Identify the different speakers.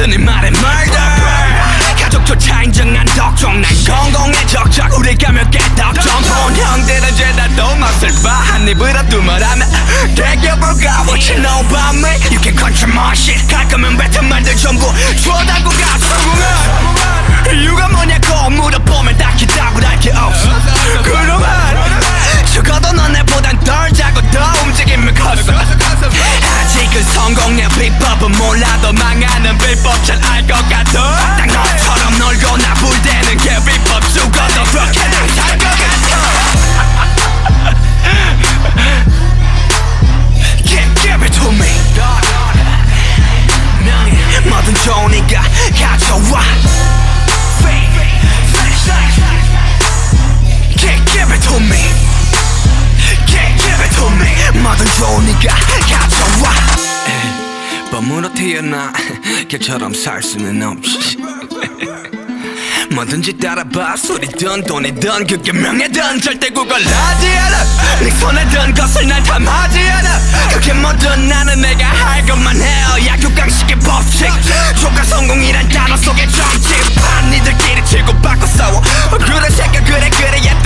Speaker 1: 네 말에 murder 가족조차 인정한 덕종 난 공공의 적적 우리가 몇 개 덕종 본 형들은 죄다 또 맛을 봐 한 입으로도 말하면 대겨볼까 What you know about me You can control my shit 갈 거면 뱉은 말들 전부 줘달고 가 성공한 이유가 뭐냐고 물어보면 딱히 답을 할 게 없어 그동안 적어도 너네보단 덜 자고 더 움직임을 컸어 아직은 성공의 비법은 몰라도 망하는 비법 잘 알 것 같아 딱 너처럼 놀고 나불대는 게 비법 죽어도 그렇게 난 살 것 같아 Give it to me 뭐든 좋으니까 가져와 Give it to me Give it to me 뭐든 좋으니까 가져와 범으로 태어나 걔처럼 살 수는 없지 뭐든지 따라봐 소리든 돈이든 그게 명예든 절대 구걸하지 않아 네 손에 든 것을 난 탐하지 않아 그게 뭐든 나는 내가 할 것만 해요 약육강식의 법칙 조카 성공이란 단어 속에 점집 반 니들끼리 치고받고 싸워 그래 새끼 그래 그래야